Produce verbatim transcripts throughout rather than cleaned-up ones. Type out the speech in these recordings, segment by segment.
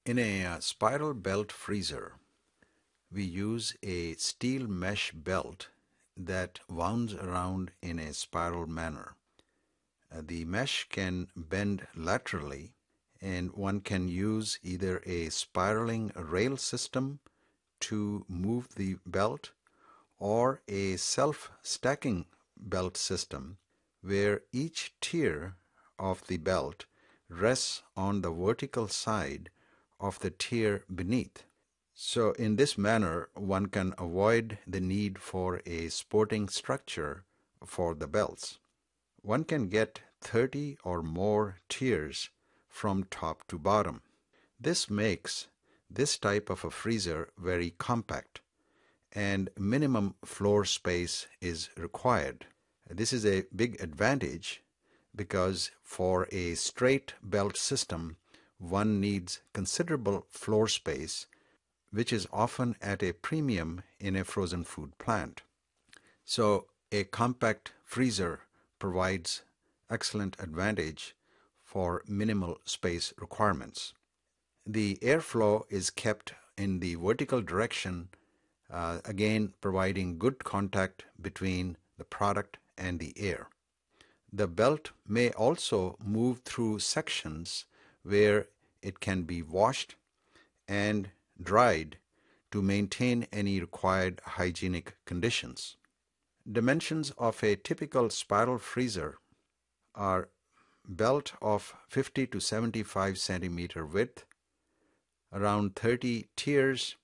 In a uh, spiral belt freezer, we use a steel mesh belt that wounds around in a spiral manner. Uh, the mesh can bend laterally, and one can use either a spiraling rail system to move the belt or a self-stacking belt system where each tier of the belt rests on the vertical side of the tier beneath. So in this manner, one can avoid the need for a supporting structure for the belts. One can get thirty or more tiers from top to bottom. This makes this type of a freezer very compact, and minimum floor space is required. This is a big advantage because for a straight belt system, one needs considerable floor space, which is often at a premium in a frozen food plant. So a compact freezer provides excellent advantage for minimal space requirements. The airflow is kept in the vertical direction, uh, again providing good contact between the product and the air. The belt may also move through sections where it can be washed and dried to maintain any required hygienic conditions. Dimensions of a typical spiral freezer are belt of fifty to seventy-five centimeter width, around thirty tiers,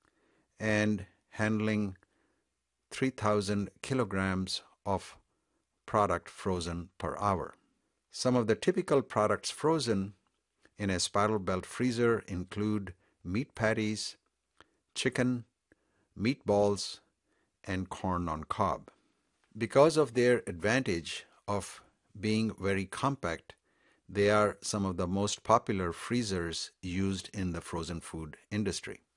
and handling three thousand kilograms of product frozen per hour. Some of the typical products frozen in a spiral belt freezer include meat patties, chicken, meatballs, and corn on cob. Because of their advantage of being very compact, they are some of the most popular freezers used in the frozen food industry.